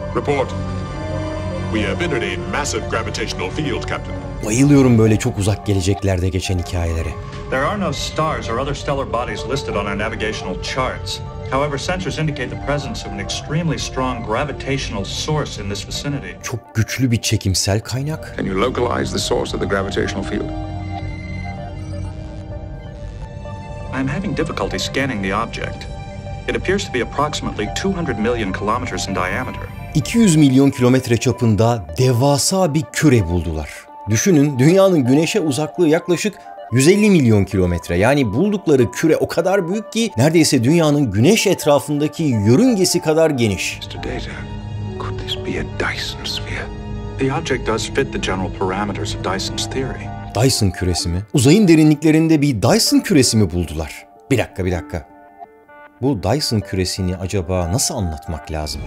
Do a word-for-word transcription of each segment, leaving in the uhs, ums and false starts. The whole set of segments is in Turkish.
Report. We have entered a massive gravitational field, Captain. Bayılıyorum böyle çok uzak geleceklerde geçen hikayelere. There are no stars or other stellar bodies listed on our navigational charts. However, sensors indicate the presence of an extremely strong gravitational source in this vicinity. Çok güçlü bir çekimsel kaynak. Can you localize the source of the gravitational field? I'm having difficulty scanning the object. It appears to be approximately two hundred million kilometers in diameter. iki yüz milyon kilometre çapında devasa bir küre buldular. Düşünün, dünyanın güneşe uzaklığı yaklaşık yüz elli milyon kilometre. Yani buldukları küre o kadar büyük ki neredeyse dünyanın güneş etrafındaki yörüngesi kadar geniş. mister Data, could this be a Dyson sphere? The object does fit the general parameters of Dyson's theory. Dyson küresi mi? Uzayın derinliklerinde bir Dyson küresi mi buldular? Bir dakika, bir dakika. Bu Dyson küresini acaba nasıl anlatmak lazım?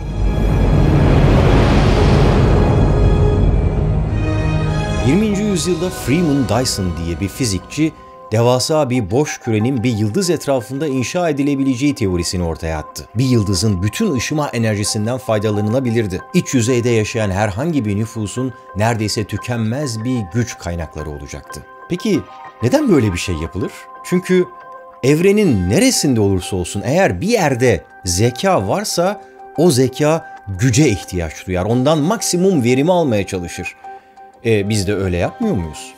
yirminci yüzyılda Freeman Dyson diye bir fizikçi, devasa bir boş kürenin bir yıldız etrafında inşa edilebileceği teorisini ortaya attı. Bir yıldızın bütün ışıma enerjisinden faydalanılabilirdi. İç yüzeyde yaşayan herhangi bir nüfusun neredeyse tükenmez bir güç kaynakları olacaktı. Peki neden böyle bir şey yapılır? Çünkü evrenin neresinde olursa olsun eğer bir yerde zeka varsa o zeka güce ihtiyaç duyar. Ondan maksimum verimi almaya çalışır. E, biz de öyle yapmıyor muyuz?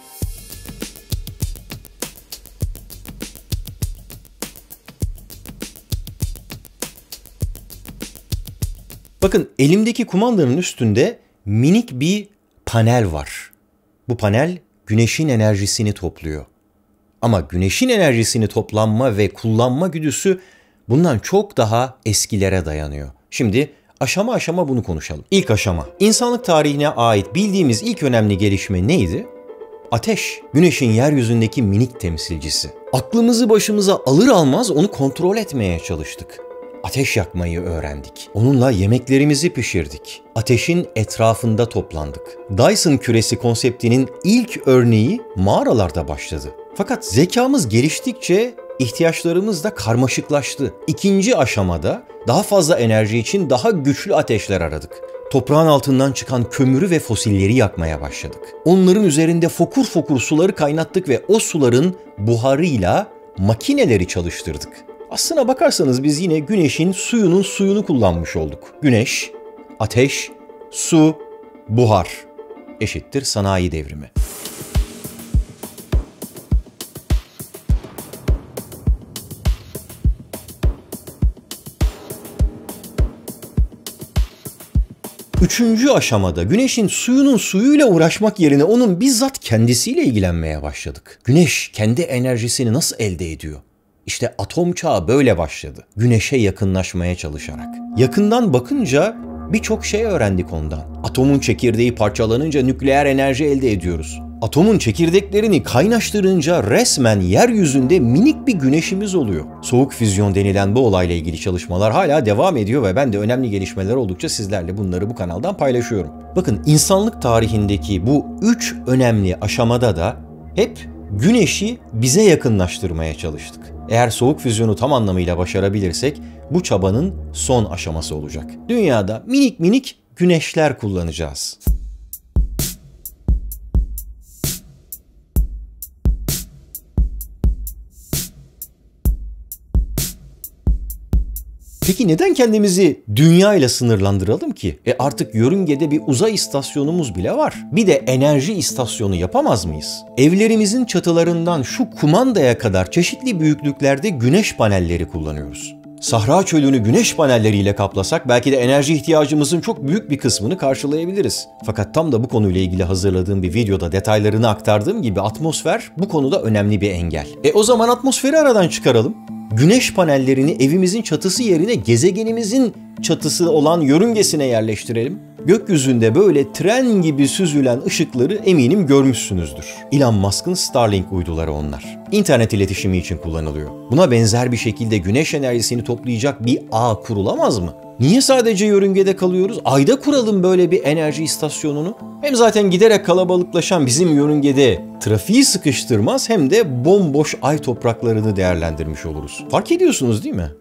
Bakın, elimdeki kumandanın üstünde minik bir panel var. Bu panel güneşin enerjisini topluyor. Ama güneşin enerjisini toplanma ve kullanma güdüsü bundan çok daha eskilere dayanıyor. Şimdi aşama aşama bunu konuşalım. İlk aşama, insanlık tarihine ait bildiğimiz ilk önemli gelişme neydi? Ateş, güneşin yeryüzündeki minik temsilcisi. Aklımızı başımıza alır almaz onu kontrol etmeye çalıştık. Ateş yakmayı öğrendik. Onunla yemeklerimizi pişirdik. Ateşin etrafında toplandık. Dyson küresi konseptinin ilk örneği mağaralarda başladı. Fakat zekamız geliştikçe ihtiyaçlarımız da karmaşıklaştı. İkinci aşamada daha fazla enerji için daha güçlü ateşler aradık. Toprağın altından çıkan kömürü ve fosilleri yakmaya başladık. Onların üzerinde fokur fokur suları kaynattık ve o suların buharıyla makineleri çalıştırdık. Aslına bakarsanız biz yine güneşin suyunun suyunu kullanmış olduk. Güneş, ateş, su, buhar eşittir sanayi devrimi. Üçüncü aşamada güneşin suyunun suyuyla uğraşmak yerine onun bizzat kendisiyle ilgilenmeye başladık. Güneş kendi enerjisini nasıl elde ediyor? İşte atom çağı böyle başladı. Güneşe yakınlaşmaya çalışarak. Yakından bakınca birçok şey öğrendik ondan. Atomun çekirdeği parçalanınca nükleer enerji elde ediyoruz. Atomun çekirdeklerini kaynaştırınca resmen yeryüzünde minik bir güneşimiz oluyor. Soğuk füzyon denilen bu olayla ilgili çalışmalar hala devam ediyor ve ben de önemli gelişmeler oldukça sizlerle bunları bu kanaldan paylaşıyorum. Bakın, insanlık tarihindeki bu üç önemli aşamada da hep güneşi bize yakınlaştırmaya çalıştık. Eğer soğuk füzyonu tam anlamıyla başarabilirsek bu çabanın son aşaması olacak. Dünyada minik minik güneşler kullanacağız. Peki neden kendimizi dünya ile sınırlandıralım ki? E artık yörüngede bir uzay istasyonumuz bile var. Bir de enerji istasyonu yapamaz mıyız? Evlerimizin çatılarından şu kumandaya kadar çeşitli büyüklüklerde güneş panelleri kullanıyoruz. Sahra çölünü güneş panelleriyle kaplasak belki de enerji ihtiyacımızın çok büyük bir kısmını karşılayabiliriz. Fakat tam da bu konuyla ilgili hazırladığım bir videoda detaylarını aktardığım gibi atmosfer bu konuda önemli bir engel. E o zaman atmosferi aradan çıkaralım. Güneş panellerini evimizin çatısı yerine gezegenimizin çatısı olan yörüngesine yerleştirelim. Gökyüzünde böyle tren gibi süzülen ışıkları eminim görmüşsünüzdür. Elon Musk'ın Starlink uyduları onlar. İnternet iletişimi için kullanılıyor. Buna benzer bir şekilde güneş enerjisini toplayacak bir ağ kurulamaz mı? Niye sadece yörüngede kalıyoruz? Ayda kuralım böyle bir enerji istasyonunu. Hem zaten giderek kalabalıklaşan bizim yörüngede trafiği sıkıştırmaz hem de bomboş ay topraklarını değerlendirmiş oluruz. Fark ediyorsunuz değil mi?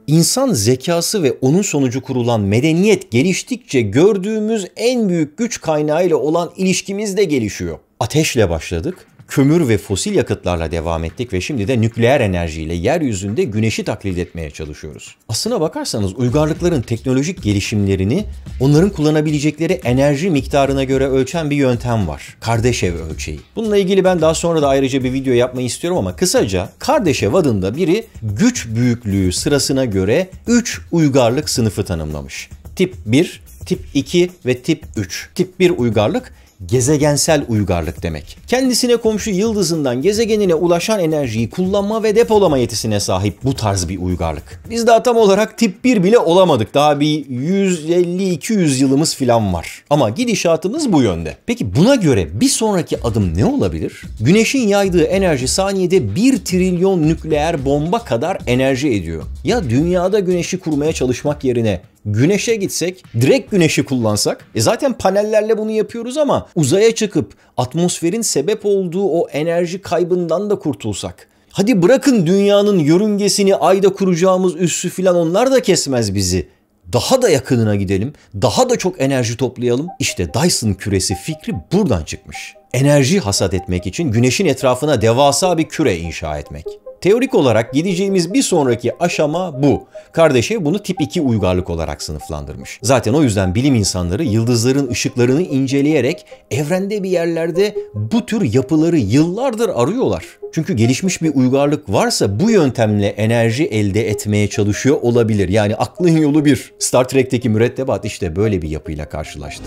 İnsan zekası ve onun sonucu kurulan medeniyet geliştikçe gördüğümüz en büyük güç kaynağıyla olan ilişkimiz de gelişiyor. Ateşle başladık, kömür ve fosil yakıtlarla devam ettik ve şimdi de nükleer enerjiyle yeryüzünde güneşi taklit etmeye çalışıyoruz. Aslına bakarsanız uygarlıkların teknolojik gelişimlerini onların kullanabilecekleri enerji miktarına göre ölçen bir yöntem var. Kardashev ölçeği. Bununla ilgili ben daha sonra da ayrıca bir video yapmayı istiyorum ama kısaca Kardashev adında biri güç büyüklüğü sırasına göre üç uygarlık sınıfı tanımlamış. Tip bir, tip iki ve tip üç. Tip bir uygarlık gezegensel uygarlık demek. Kendisine komşu yıldızından gezegenine ulaşan enerjiyi kullanma ve depolama yetisine sahip bu tarz bir uygarlık. Biz daha tam olarak tip bir bile olamadık. Daha bir yüz elli iki yüz yılımız falan var. Ama gidişatımız bu yönde. Peki buna göre bir sonraki adım ne olabilir? Güneşin yaydığı enerji saniyede bir trilyon nükleer bomba kadar enerji ediyor. Ya dünyada güneşi kurmaya çalışmak yerine Güneşe gitsek, direkt güneşi kullansak, e zaten panellerle bunu yapıyoruz ama uzaya çıkıp atmosferin sebep olduğu o enerji kaybından da kurtulsak. Hadi bırakın dünyanın yörüngesini, ayda kuracağımız üssü filan, onlar da kesmez bizi. Daha da yakınına gidelim, daha da çok enerji toplayalım. İşte Dyson küresi fikri buradan çıkmış. Enerji hasat etmek için güneşin etrafına devasa bir küre inşa etmek. Teorik olarak gideceğimiz bir sonraki aşama bu. Kardashev bunu tip iki uygarlık olarak sınıflandırmış. Zaten o yüzden bilim insanları yıldızların ışıklarını inceleyerek evrende bir yerlerde bu tür yapıları yıllardır arıyorlar. Çünkü gelişmiş bir uygarlık varsa bu yöntemle enerji elde etmeye çalışıyor olabilir. Yani aklın yolu bir. Star Trek'teki mürettebat işte böyle bir yapıyla karşılaştı.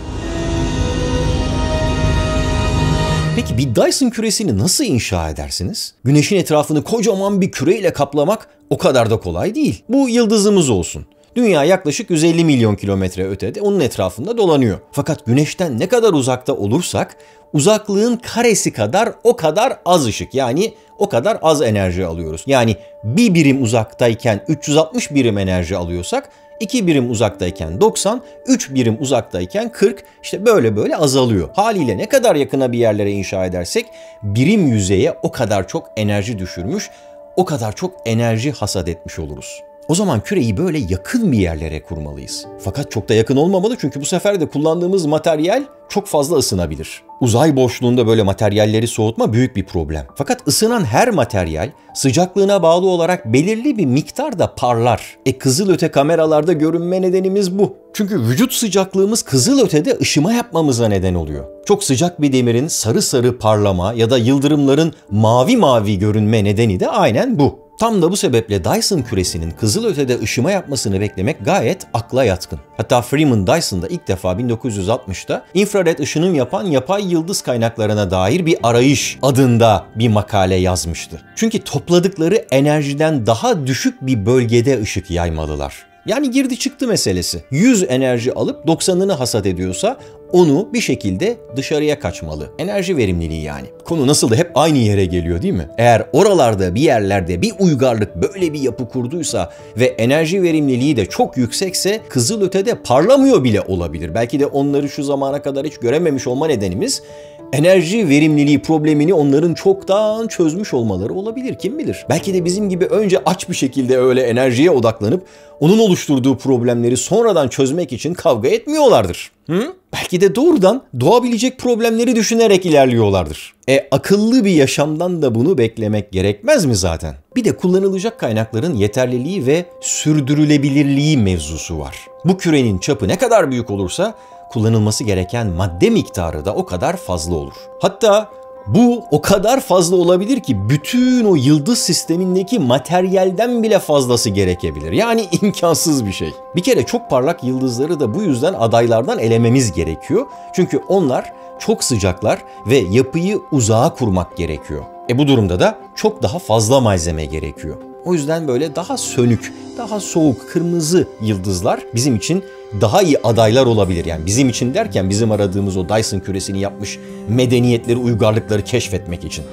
Peki bir Dyson küresini nasıl inşa edersiniz? Güneşin etrafını kocaman bir küreyle kaplamak o kadar da kolay değil. Bu yıldızımız olsun. Dünya yaklaşık yüz elli milyon kilometre ötede, onun etrafında dolanıyor. Fakat güneşten ne kadar uzakta olursak uzaklığın karesi kadar o kadar az ışık, yani o kadar az enerji alıyoruz. Yani bir birim uzaktayken üç yüz altmış birim enerji alıyorsak iki birim uzaktayken doksan, üç birim uzaktayken kırk, işte böyle böyle azalıyor. Haliyle ne kadar yakına bir yerlere inşa edersek birim yüzeye o kadar çok enerji düşürmüş, o kadar çok enerji hasat etmiş oluruz. O zaman küreyi böyle yakın bir yerlere kurmalıyız. Fakat çok da yakın olmamalı, çünkü bu sefer de kullandığımız materyal çok fazla ısınabilir. Uzay boşluğunda böyle materyalleri soğutma büyük bir problem. Fakat ısınan her materyal sıcaklığına bağlı olarak belirli bir miktarda parlar. E kızılöte kameralarda görünme nedenimiz bu. Çünkü vücut sıcaklığımız kızılötede ışıma yapmamıza neden oluyor. Çok sıcak bir demirin sarı sarı parlama ya da yıldırımların mavi mavi görünme nedeni de aynen bu. Tam da bu sebeple Dyson küresinin kızılötede ışıma yapmasını beklemek gayet akla yatkın. Hatta Freeman Dyson da ilk defa bin dokuz yüz altmışta infrared ışınım yapan yapay yıldız kaynaklarına dair bir arayış adında bir makale yazmıştı. Çünkü topladıkları enerjiden daha düşük bir bölgede ışık yaymalılar. Yani girdi çıktı meselesi. yüz enerji alıp doksanını hasat ediyorsa onu bir şekilde dışarıya kaçmalı. Enerji verimliliği yani. Konu nasıl da hep aynı yere geliyor değil mi? Eğer oralarda bir yerlerde bir uygarlık böyle bir yapı kurduysa ve enerji verimliliği de çok yüksekse kızılötede parlamıyor bile olabilir. Belki de onları şu zamana kadar hiç görememiş olma nedenimiz enerji verimliliği problemini onların çoktan çözmüş olmaları olabilir, kim bilir. Belki de bizim gibi önce aç bir şekilde öyle enerjiye odaklanıp onun oluşturduğu problemleri sonradan çözmek için kavga etmiyorlardır. Hı? Belki de doğrudan doğabilecek problemleri düşünerek ilerliyorlardır. E akıllı bir yaşamdan da bunu beklemek gerekmez mi zaten? Bir de kullanılacak kaynakların yeterliliği ve sürdürülebilirliği mevzusu var. Bu kürenin çapı ne kadar büyük olursa kullanılması gereken madde miktarı da o kadar fazla olur. Hatta bu o kadar fazla olabilir ki bütün o yıldız sistemindeki materyalden bile fazlası gerekebilir. Yani imkansız bir şey. Bir kere çok parlak yıldızları da bu yüzden adaylardan elememiz gerekiyor. Çünkü onlar çok sıcaklar ve yapıyı uzağa kurmak gerekiyor. E bu durumda da çok daha fazla malzeme gerekiyor. O yüzden böyle daha sönük, daha soğuk, kırmızı yıldızlar bizim için daha iyi adaylar olabilir. Yani bizim için derken bizim aradığımız o Dyson küresini yapmış medeniyetleri, uygarlıkları keşfetmek için.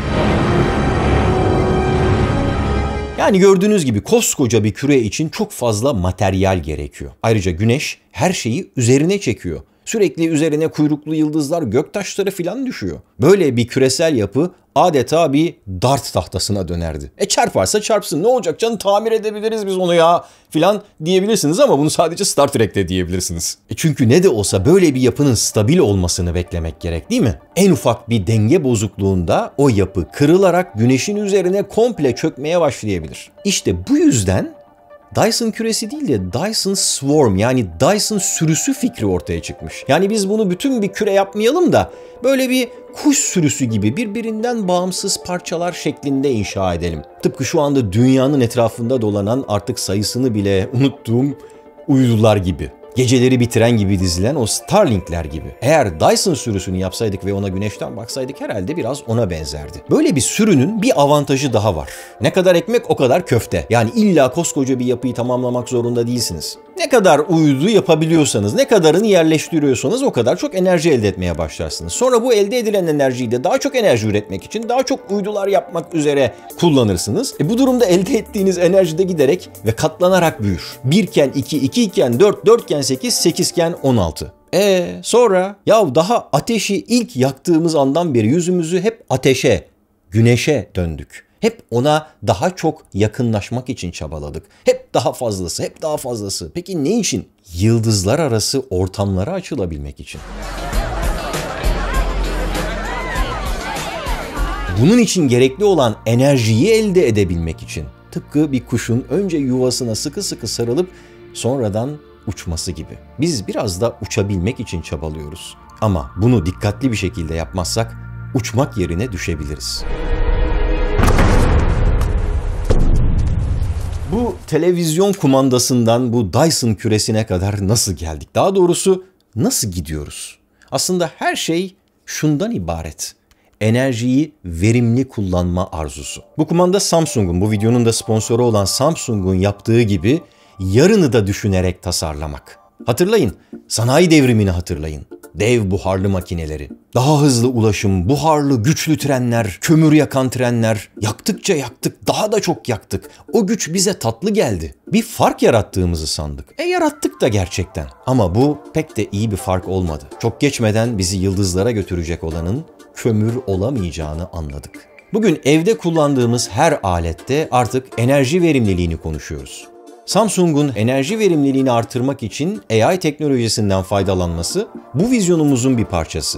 Yani gördüğünüz gibi koskoca bir küre için çok fazla materyal gerekiyor. Ayrıca güneş her şeyi üzerine çekiyor. Sürekli üzerine kuyruklu yıldızlar, göktaşları filan düşüyor. Böyle bir küresel yapı adeta bir dart tahtasına dönerdi. E çarparsa çarpsın, ne olacak canım, tamir edebiliriz biz onu ya filan diyebilirsiniz ama bunu sadece Star Trek'te diyebilirsiniz. E çünkü ne de olsa böyle bir yapının stabil olmasını beklemek gerek, değil mi? En ufak bir denge bozukluğunda o yapı kırılarak güneşin üzerine komple çökmeye başlayabilir. İşte bu yüzden Dyson küresi değil de Dyson Swarm, yani Dyson sürüsü fikri ortaya çıkmış. Yani biz bunu bütün bir küre yapmayalım da böyle bir kuş sürüsü gibi birbirinden bağımsız parçalar şeklinde inşa edelim. Tıpkı şu anda dünyanın etrafında dolanan, artık sayısını bile unuttuğum uydular gibi. Geceleri bitiren gibi dizilen o Starlink'ler gibi. Eğer Dyson sürüsünü yapsaydık ve ona güneşten baksaydık herhalde biraz ona benzerdi. Böyle bir sürünün bir avantajı daha var. Ne kadar ekmek o kadar köfte. Yani illa koskoca bir yapıyı tamamlamak zorunda değilsiniz. Ne kadar uydu yapabiliyorsanız, ne kadarını yerleştiriyorsanız o kadar çok enerji elde etmeye başlarsınız. Sonra bu elde edilen enerjiyi de daha çok enerji üretmek için daha çok uydular yapmak üzere kullanırsınız. E bu durumda elde ettiğiniz enerji de giderek ve katlanarak büyür. bir iken iki, iki iken dört, dört iken sekiz, sekiz iken on altı. E sonra ya daha ateşi ilk yaktığımız andan beri yüzümüzü hep ateşe, güneşe döndük. Hep ona daha çok yakınlaşmak için çabaladık. Hep daha fazlası, hep daha fazlası. Peki ne için? Yıldızlar arası ortamlara açılabilmek için. Bunun için gerekli olan enerjiyi elde edebilmek için. Tıpkı bir kuşun önce yuvasına sıkı sıkı sarılıp sonradan uçması gibi. Biz biraz da uçabilmek için çabalıyoruz. Ama bunu dikkatli bir şekilde yapmazsak uçmak yerine düşebiliriz. Bu televizyon kumandasından bu Dyson küresine kadar nasıl geldik? Daha doğrusu nasıl gidiyoruz? Aslında her şey şundan ibaret. Enerjiyi verimli kullanma arzusu. Bu kumanda Samsung'un, bu videonun da sponsoru olan Samsung'un yaptığı gibi yarını da düşünerek tasarlamak. Hatırlayın, sanayi devrimini hatırlayın. Dev buharlı makineleri, daha hızlı ulaşım, buharlı güçlü trenler, kömür yakan trenler. Yaktıkça yaktık, daha da çok yaktık. O güç bize tatlı geldi. Bir fark yarattığımızı sandık. E yarattık da gerçekten. Ama bu pek de iyi bir fark olmadı. Çok geçmeden bizi yıldızlara götürecek olanın kömür olamayacağını anladık. Bugün evde kullandığımız her alette artık enerji verimliliğini konuşuyoruz. Samsung'un enerji verimliliğini artırmak için A I teknolojisinden faydalanması bu vizyonumuzun bir parçası.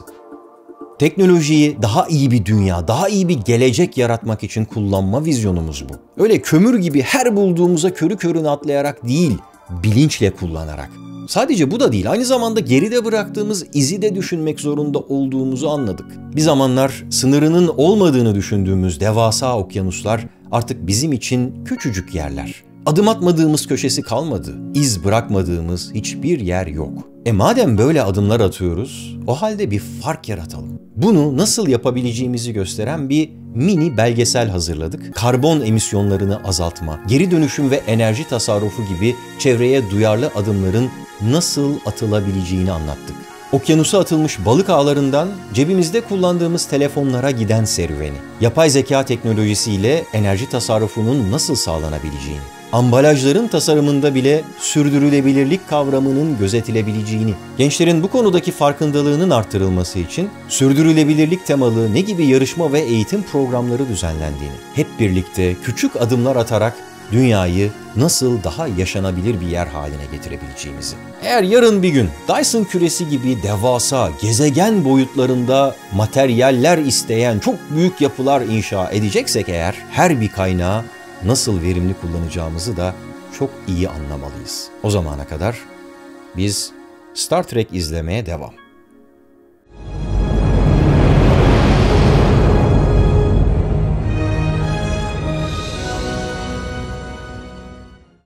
Teknolojiyi daha iyi bir dünya, daha iyi bir gelecek yaratmak için kullanma vizyonumuz bu. Öyle kömür gibi her bulduğumuza körü körüne atlayarak değil, bilinçle kullanarak. Sadece bu da değil, aynı zamanda geride bıraktığımız izi de düşünmek zorunda olduğumuzu anladık. Bir zamanlar sınırının olmadığını düşündüğümüz devasa okyanuslar artık bizim için küçücük yerler. Adım atmadığımız köşesi kalmadı. İz bırakmadığımız hiçbir yer yok. E madem böyle adımlar atıyoruz, o halde bir fark yaratalım. Bunu nasıl yapabileceğimizi gösteren bir mini belgesel hazırladık. Karbon emisyonlarını azaltma, geri dönüşüm ve enerji tasarrufu gibi çevreye duyarlı adımların nasıl atılabileceğini anlattık. Okyanusa atılmış balık ağlarından cebimizde kullandığımız telefonlara giden serüveni, yapay zeka teknolojisiyle enerji tasarrufunun nasıl sağlanabileceğini, ambalajların tasarımında bile sürdürülebilirlik kavramının gözetilebileceğini, gençlerin bu konudaki farkındalığının artırılması için sürdürülebilirlik temalı ne gibi yarışma ve eğitim programları düzenlendiğini, hep birlikte küçük adımlar atarak dünyayı nasıl daha yaşanabilir bir yer haline getirebileceğimizi. Eğer yarın bir gün Dyson küresi gibi devasa, gezegen boyutlarında materyaller isteyen çok büyük yapılar inşa edeceksek eğer, her bir kaynağı nasıl verimli kullanacağımızı da çok iyi anlamalıyız. O zamana kadar biz Star Trek izlemeye devam.